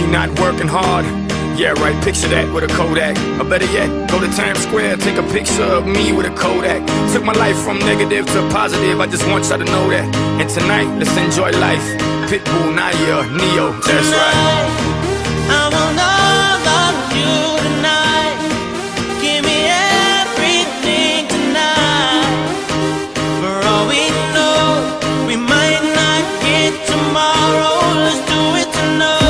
not working hard. Yeah, right, picture that with a Kodak. Or better yet, go to Times Square, take a picture of me with a Kodak. Took my life from negative to positive, I just want y'all to know that. And tonight, let's enjoy life. Pitbull, Naya, Neo, that's right. I want all of you tonight. Give me everything tonight. For all we know, we might not get tomorrow. Let's do it tonight.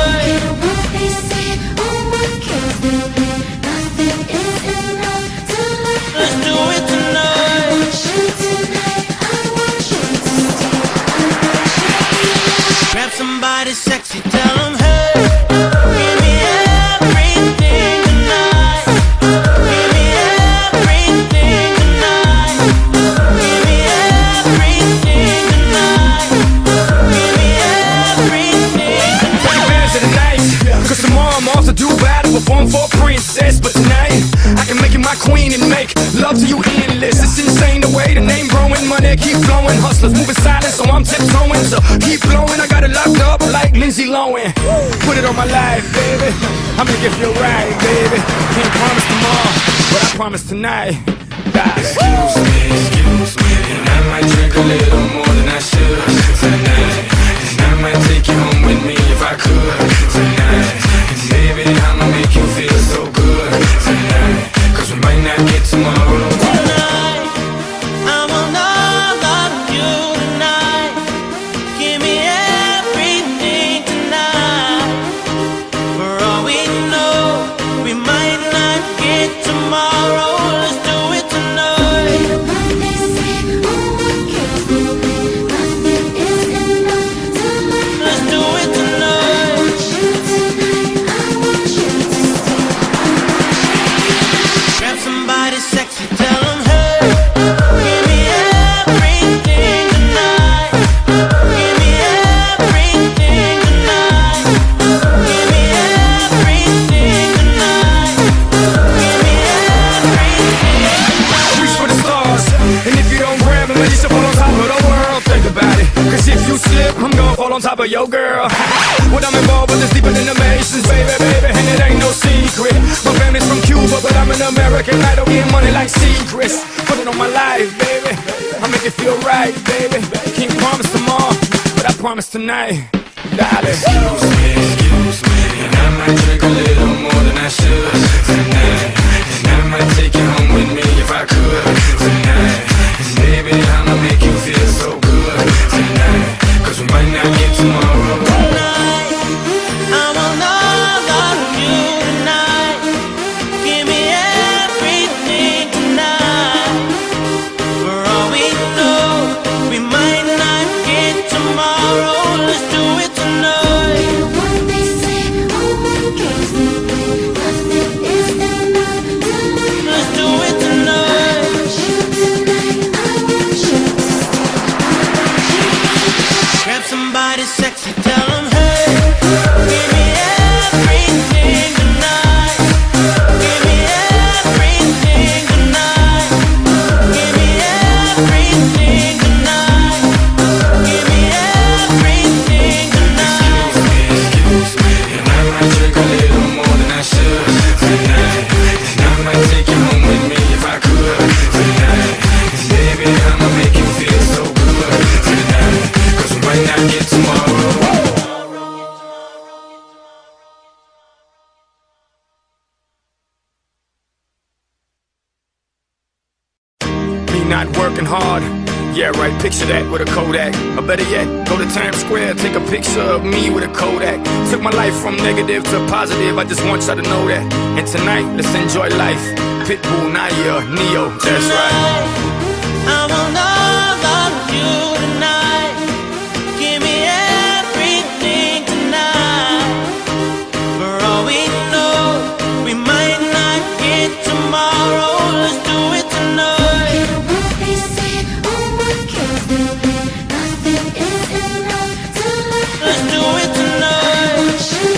Let's do it tonight. Grab somebody sexy, tell them hey. Give me everything tonight. Give me everything tonight. Give me everything tonight. Give me everything tonight. Bands of the night, cause tomorrow I'm off to Dubai to perform for a princess. But tonight, I can make you my queen and make love to you endless. It's insane the way the name growing, money keep flowing. Hustlers moving silent, so I'm tiptoeing. So keep blowing, I got it locked up like Lindsay Lohan. Put it on my life, baby. I'm gonna give you a ride, baby. Can't promise tomorrow, but I promise tonight. Excuse me, and I might drink a little more than I should tonight. And I might take you home with me if I could tonight. And baby, I'ma make you feel so good tonight. Cause we might not get tomorrow. Tonight, I want all of you tonight. Give me everything tonight. For all we know, we might not get tomorrow. Let's do it tonight. Let's do it tonight. Grab somebody sexy, tell them hey. Give me everything tonight. Give me everything tonight. Give me everything tonight. Give me everything. Reach for the stars, and if you don't grab them, you should fall on top of the world. Think about it, cause if you slip, I'm gonna fall on top of your girl. What I'm involved with is deeper than the Masons, baby, and it ain't no secret. My family's from Cuba, but I'm an American. I don't get money like secrets. Put it on my life, baby. I make it feel right, baby. Can't promise tomorrow, but I promise tonight, darling. Excuse me, and I might drink a little more than I should tonight. And I might take you home with me if I could tonight. And baby, I'ma make you feel so good tonight. Cause we might not get tomorrow. Tonight, I want all of you tonight. Give me everything tonight. For all we know, we might not get tomorrow. Let's do it tonight. Let's do it tonight. Grab somebody sexy, tell them hey. Give me everything tonight. Give me everything tonight. Give me everything tonight. Give me everything tonight. Excuse me, and I might drink a little more than I should tonight. And I might take you home with me if I could tonight. And baby, I'ma make you feel so good tonight. Cause we might not get tomorrow. Me not working hard. Yeah, right, picture that with a Kodak. Or better yet, go to Times Square, take a picture of me with a Kodak. Took my life from negative to positive, I just want y'all to know that. And tonight, let's enjoy life. Pitbull, Naya, Neo, that's right. I want all of you tonight. Give me everything tonight. For all we know, we might not get tomorrow. Let's do it tonight. Let's do it tonight.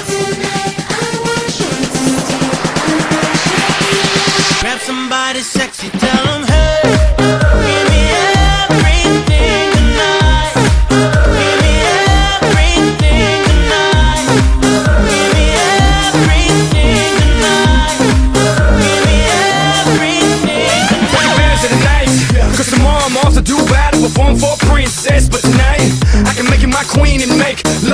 Grab somebody sexy, tell them hey. Give me everything tonight. Give me everything tonight. Give me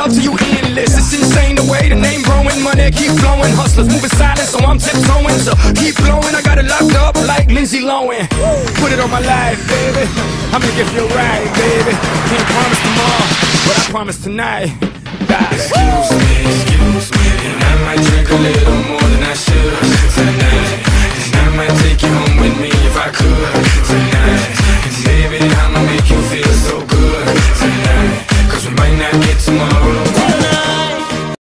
love to you endless. It's insane the way the name growing, money keep flowing. Hustlers moving silent, so I'm tiptoeing. So keep blowing, I got it locked up like Lindsay Lohan. Put it on my life, baby. I'ma give you a ride, baby. Can't promise tomorrow, but I promise tonight. Excuse me, and I might drink a little more than I should.